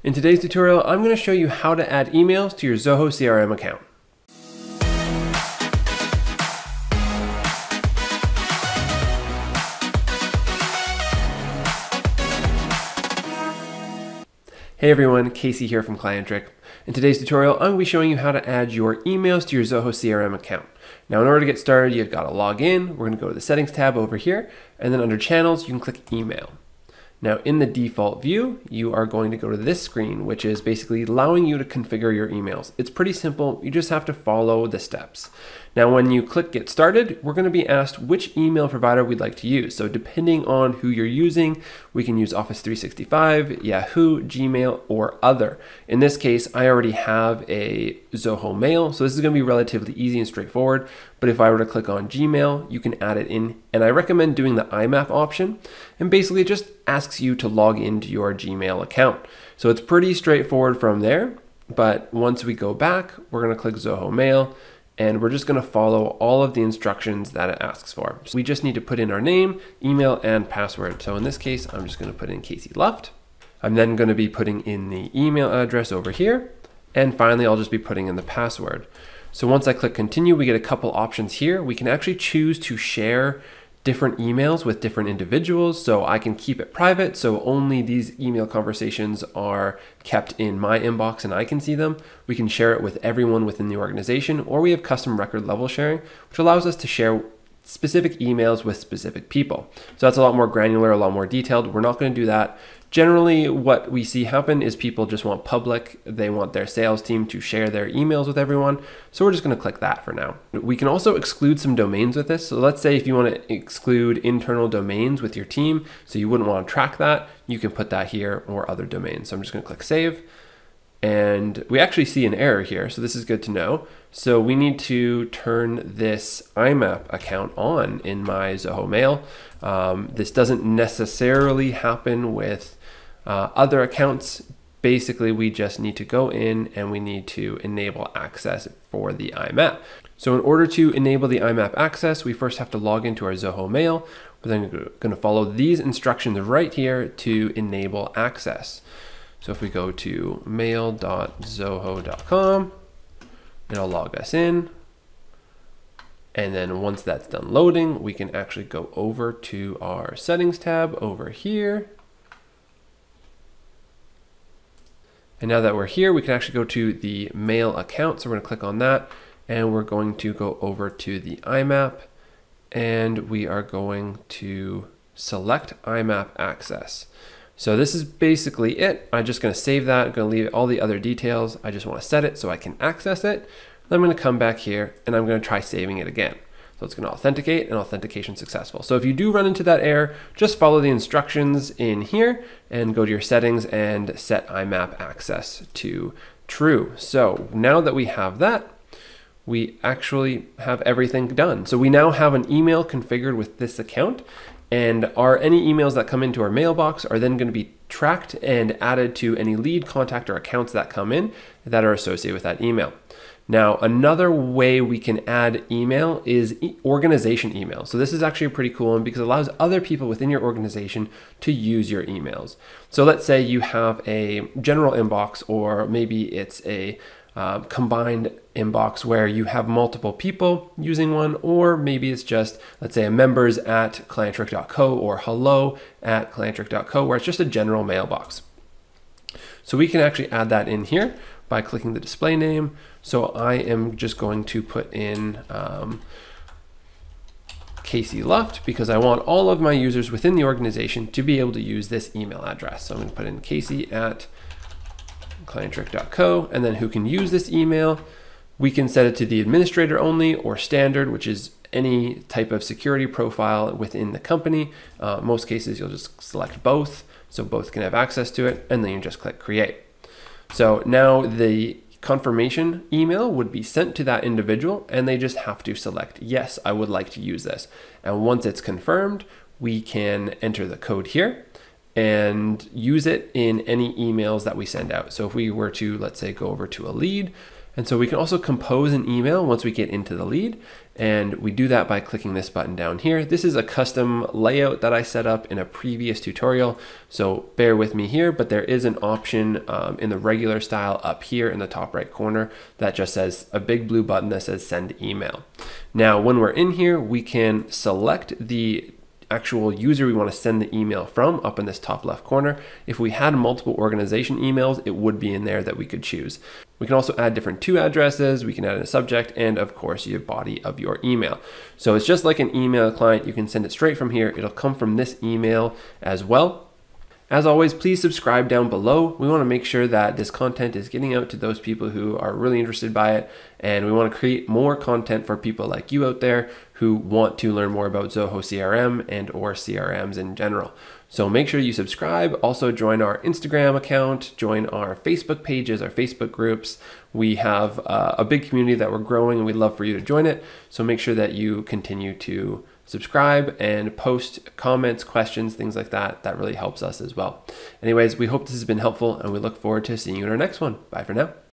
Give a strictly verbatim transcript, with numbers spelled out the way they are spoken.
In today's tutorial, I'm going to show you how to add emails to your Zoho C R M account. Hey everyone, Casey here from Clientric. In today's tutorial, I'm going to be showing you how to add your emails to your Zoho C R M account. Now, in order to get started, you've got to log in. We're going to go to the settings tab over here, and then under channels, you can click email. Now, in the default view, you are going to go to this screen, which is basically allowing you to configure your emails. It's pretty simple. You just have to follow the steps. Now, when you click Get Started, we're going to be asked which email provider we'd like to use. So depending on who you're using, we can use Office three sixty-five, Yahoo, Gmail, or other. In this case, I already have a Zoho Mail, so this is going to be relatively easy and straightforward. But if I were to click on Gmail, you can add it in. And I recommend doing the Imap option. And basically it just asks you to log into your Gmail account. So it's pretty straightforward from there. But once we go back, we're going to click Zoho Mail. And we're just going to follow all of the instructions that it asks for. So we just need to put in our name, email, and password. So in this case, I'm just going to put in Casey Luft. I'm then going to be putting in the email address over here. And finally, I'll just be putting in the password. So once I click continue, we get a couple options here. We can actually choose to share different emails with different individuals. So I can keep it private. So only these email conversations are kept in my inbox and I can see them. We can share it with everyone within the organization, or we have custom record level sharing, which allows us to share specific emails with specific people. So that's a lot more granular, a lot more detailed. We're not going to do that. Generally, what we see happen is people just want public. They want their sales team to share their emails with everyone. So we're just going to click that for now. We can also exclude some domains with this. So let's say if you want to exclude internal domains with your team, so you wouldn't want to track that, you can put that here, or other domains. So I'm just going to click save. And we actually see an error here, so this is good to know. So we need to turn this Imap account on in my Zoho Mail. Um, this doesn't necessarily happen with uh, other accounts. Basically, we just need to go in and we need to enable access for the Imap. So in order to enable the Imap access, we first have to log into our Zoho Mail. We're then going to follow these instructions right here to enable access. So if we go to mail dot zoho dot com, it'll log us in. And then once that's done loading, we can actually go over to our settings tab over here. And now that we're here, we can actually go to the mail account. So we're going to click on that, and we're going to go over to the Imap, and we are going to select Imap access. So this is basically it. I'm just going to save that. I'm going to leave all the other details. I just want to set it so I can access it. Then I'm going to come back here and I'm going to try saving it again. So it's going to authenticate, and authentication successful. So if you do run into that error, just follow the instructions in here and go to your settings and set Imap access to true. So now that we have that, we actually have everything done. So we now have an email configured with this account. And our any emails that come into our mailbox are then going to be tracked and added to any lead, contact, or accounts that come in that are associated with that email. Now, another way we can add email is e- organization email. So this is actually pretty cool one because it allows other people within your organization to use your emails. So let's say you have a general inbox, or maybe it's a Uh, combined inbox where you have multiple people using one, or maybe it's just, let's say, a members at clientric dot co or hello at clientric dot co, where it's just a general mailbox. So we can actually add that in here by clicking the display name. So I am just going to put in um, Casey Luft because I want all of my users within the organization to be able to use this email address. So I'm going to put in Casey at clientric dot co, and then who can use this email. We can set it to the administrator only, or standard, which is any type of security profile within the company. Uh, most cases, you'll just select both, so both can have access to it, and then you just click create. So now the confirmation email would be sent to that individual, and they just have to select, yes, I would like to use this. And once it's confirmed, we can enter the code here and use it in any emails that we send out. So if we were to, let's say, go over to a lead And so we can also compose an email once we get into the lead, and we do that by clicking this button down here. This is a custom layout that I set up in a previous tutorial, so bear with me here, but there is an option um, in the regular style up here in the top right corner that just says a big blue button that says send email. Now, when we're in here, we can select the actual user we want to send the email from up in this top left corner. If we had multiple organization emails, it would be in there that we could choose. We can also add different to addresses, we can add in a subject, and of course your body of your email. So it's just like an email client. You can send it straight from here. It'll come from this email as well. As always, please subscribe down below. We want to make sure that this content is getting out to those people who are really interested by it, and we want to create more content for people like you out there who want to learn more about Zoho C R M and or C R Ms in general. So make sure you subscribe. Also join our Instagram account, join our Facebook pages, our Facebook groups. We have uh, a big community that we're growing, and we'd love for you to join it. So make sure that you continue to subscribe and post comments, questions, things like that. That really helps us as well. Anyways, we hope this has been helpful, and we look forward to seeing you in our next one. Bye for now.